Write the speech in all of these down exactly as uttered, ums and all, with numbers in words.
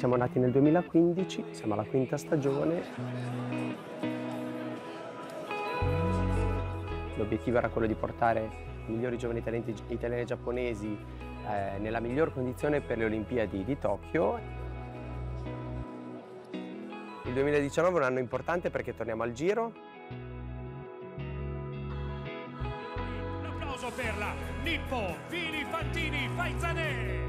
Siamo nati nel duemilaquindici, siamo alla quinta stagione. L'obiettivo era quello di portare i migliori giovani talenti italiani e giapponesi eh, nella miglior condizione per le Olimpiadi di Tokyo. Il duemiladiciannove è un anno importante perché torniamo al Giro. Un applauso per la Nippo Vini Fantini Faizaneh.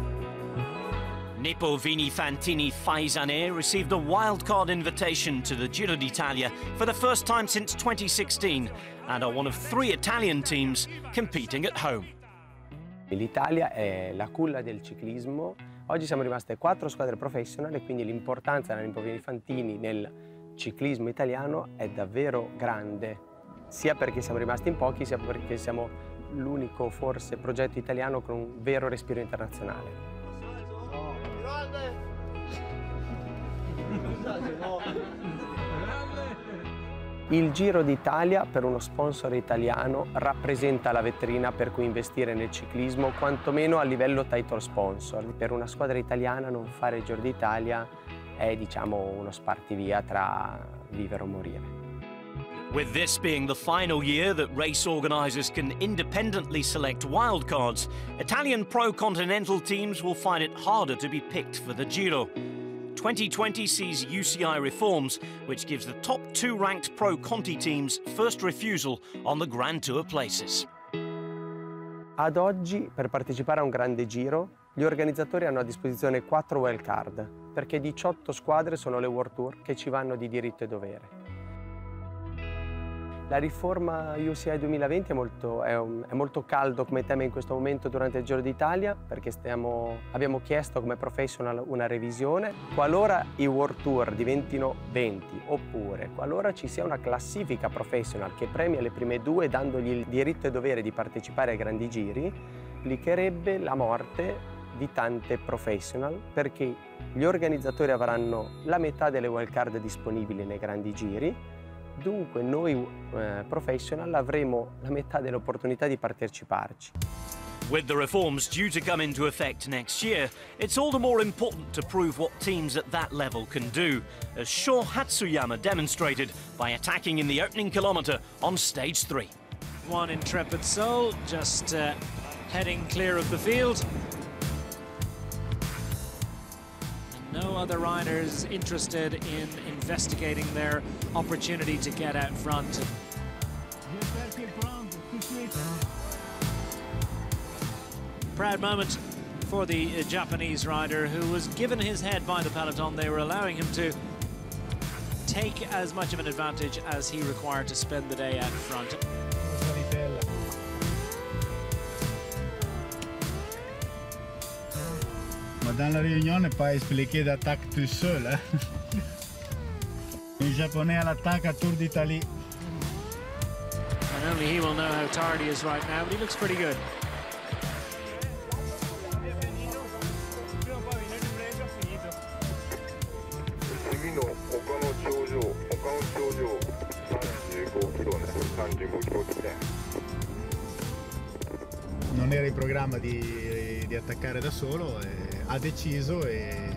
Nippo Vini Fantini Faizaneh received a wildcard invitation to the Giro d'Italia for the first time since twenty sixteen and are one of three Italian teams competing at home. L'Italia è la culla del ciclismo. Oggi siamo rimaste quattro squadre professional e quindi l'importanza della Nippo Vini Fantini nel ciclismo italiano è davvero grande, sia perché siamo rimasti in pochi, sia perché siamo l'unico forse progetto italiano con un vero respiro internazionale. Il Giro d'Italia per uno sponsor italiano rappresenta la vetrina per cui investire nel ciclismo, quantomeno a livello title sponsor. Per una squadra italiana non fare il Giro d'Italia è, diciamo, uno spartivia tra vivere o morire. With this being the final year that race organisers can independently select wildcards, Italian pro continental teams will find it harder to be picked for the Giro. twenty twenty sees U C I reforms, which gives the top two ranked pro Conti teams first refusal on the Grand Tour places. Ad oggi, per partecipare a un grande giro, gli organizzatori hanno a disposizione quattro wildcard, perché diciotto squadre sono le World Tour che ci vanno di diritto e dovere. La riforma U C I duemilaventi è molto, è un, è molto caldo come tema in questo momento durante il Giro d'Italia, perché stiamo, abbiamo chiesto come professional una revisione. Qualora i World Tour diventino venti, oppure qualora ci sia una classifica professional che premia le prime due dandogli il diritto e dovere di partecipare ai grandi giri, implicherebbe la morte di tante professional, perché gli organizzatori avranno la metà delle wildcard disponibili nei grandi giri. Dunque noi eh, professional avremo la metà delle opportunità di parteciparci. With the reforms due to come into effect next year, it's all the more important to prove what teams at that level can do, as Sho Hatsuyama demonstrated by attacking in the opening kilometre on stage three. One intrepid soul just uh, heading clear of the field. No other riders interested in investigating their opportunity to get out front. Proud moment for the Japanese rider who was given his head by the peloton. They were allowing him to take as much of an advantage as he required to spend the day out front. Dans la réunion, n'est pas expliqué d'attaque tout seul. Hein? Un Japonais à l'attaque à Tour d'Italie. And only he will know how tired he is right now, but he looks pretty good. Non era in programma di, di attaccare da solo, e ha deciso e,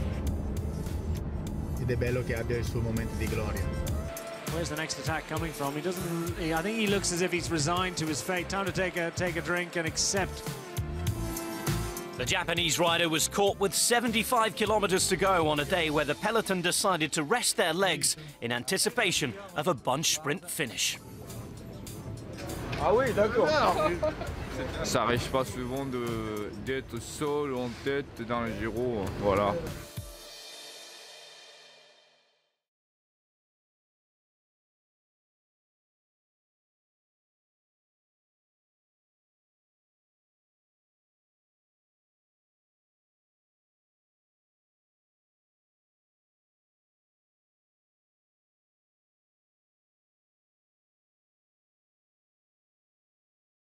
ed è bello che abbia il suo momento di gloria. Where's the next attack coming from? He doesn't. He, I think he looks as if he's resigned to his fate. Time to take a take a drink and accept. The Japanese rider was caught with seventy-five kilometres to go on a day where the peloton decided to rest their legs in anticipation of a bunch sprint finish. Ah oui, d'accord. Ça arrive pas souvent d'être seul en tête dans le Giro, voilà.